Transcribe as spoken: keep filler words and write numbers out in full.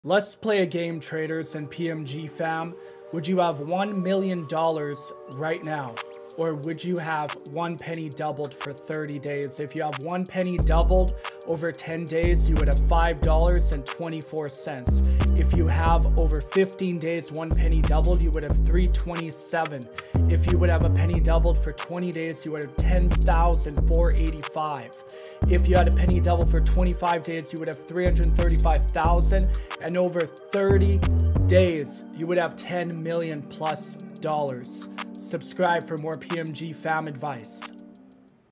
Let's play a game, traders and P M G fam. Would you have one million dollars right now? Or would you have one penny doubled for thirty days? If you have one penny doubled over ten days, you would have five dollars and twenty-four cents. If you have over fifteen days, one penny doubled, you would have three dollars and twenty-seven cents. If you would have a penny doubled for twenty days, you would have ten thousand four hundred eighty-five dollars. If you had a penny double for twenty-five days, you would have three hundred thirty-five thousand dollars. And over thirty days, you would have ten million plus dollars. Subscribe for more P M G fam advice.